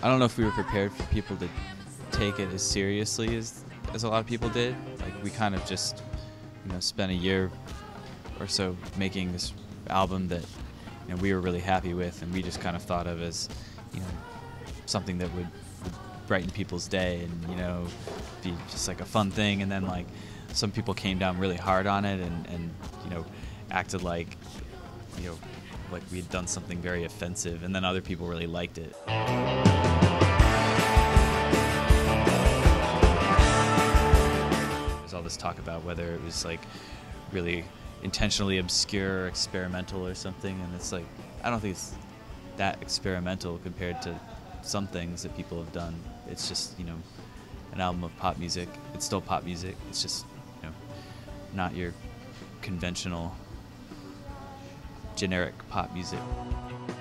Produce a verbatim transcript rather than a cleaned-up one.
I don't know if we were prepared for people to take it as seriously as as a lot of people did. Like, we kind of just, you know, spent a year or so making this album that, you know, we were really happy with, and we just kind of thought of as, you know, something that would, would brighten people's day and, you know, be just like a fun thing. And then, like, some people came down really hard on it and, and you know, acted like, you know, like we had done something very offensive, and then other people really liked it. There's all this talk about whether it was like really intentionally obscure or experimental or something, and it's like, I don't think it's that experimental compared to some things that people have done. It's just, you know, an album of pop music. It's still pop music. It's just, you know, not your conventional generic pop music.